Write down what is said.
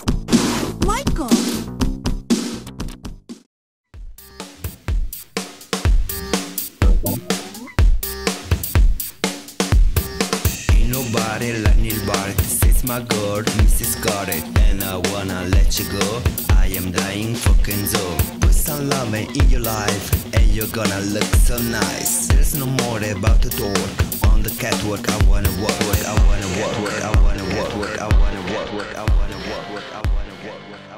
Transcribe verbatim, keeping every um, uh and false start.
Michael! Ain't nobody like Neil Barrett. This is my girl, Missus Scarlett, and I wanna let you go. I am dying fucking so. Put some love in your life, and you're gonna look so nice. There's no more about to talk on the catwalk. I wanna walk, walk, I wanna walk, walk, I wanna walk, walk, I wanna walk, walk, I wanna walk, walk, I wanna walk, walk.